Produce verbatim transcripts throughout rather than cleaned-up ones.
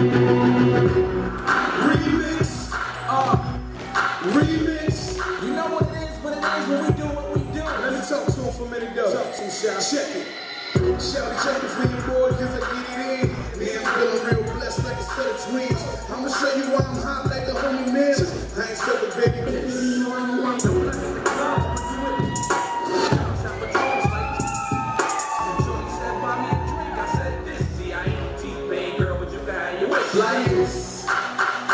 Remix, uh, remix. You know what it is, what it is when we do what we do. Let me talk to him for a minute though. Talk to him, Shaq. Check it. Shout it, check it for your boy, cause I get it in. Me, I'm feeling real blessed like a set of twins. I'ma show you why I'm hot like the homie Miz. I ain't stepping, baby. Like this. Take a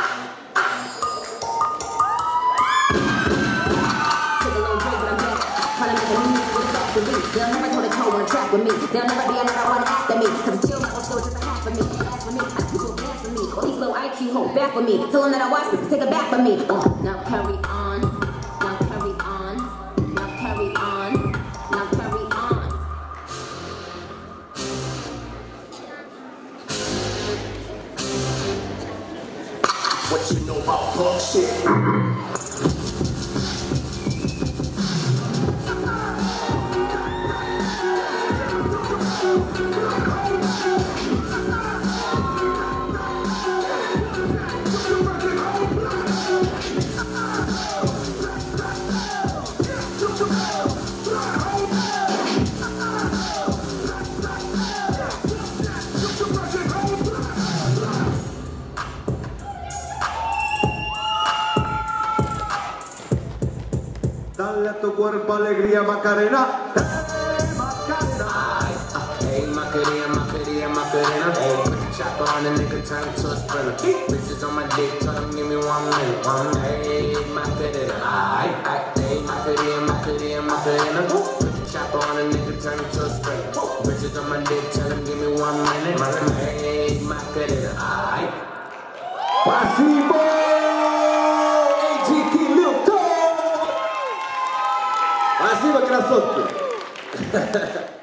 little break when I'm back. Trying to make a music with a back to me. They'll never toe to toe on track with me. They'll never be another one after me. Cause I'm chill, I'm still just a half for me. Ask for me, I do so bad for me. All these low I Q hold back for me. Tell them that I watch me, take it back for me. Uh, now carry on. Now carry on. Now carry on. Now carry on. What you know about bullshit? Dale a tu cuerpo alegría, Macarena. Hey, Macarena. Hey, Macarena, Macarena, Macarena. Hey, put the chopper on the nigga, turn to a sprinter. Bitches on my dick, tell them give me one minute. One hey, Macarena. Ay, ay, hey, Macarena, Macarena, Macarena. Put the chopper on the nigga, turn to a sprinter. Bitches on my dick, tell them give me one minute. Hey, Macarena. Ay. Pasivo. A G T Milton. Спасибо, красотки!